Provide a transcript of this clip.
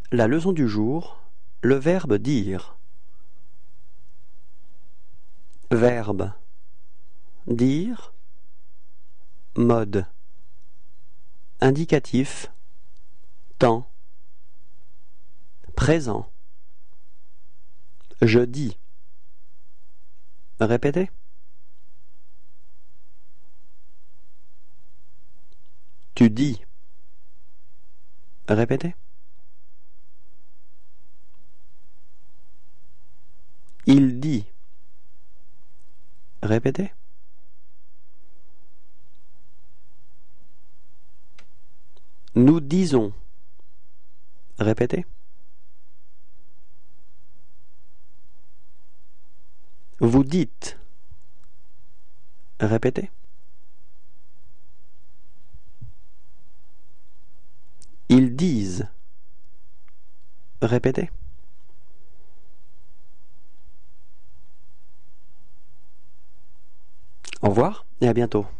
La leçon du jour, le verbe dire. Verbe. Dire. Mode. Indicatif. Temps. Présent. Je dis. Répétez. Tu dis. Répétez. Il dit. Répétez. Nous disons. Répétez. Vous dites. Répétez. Ils disent. Répétez. Au revoir et à bientôt.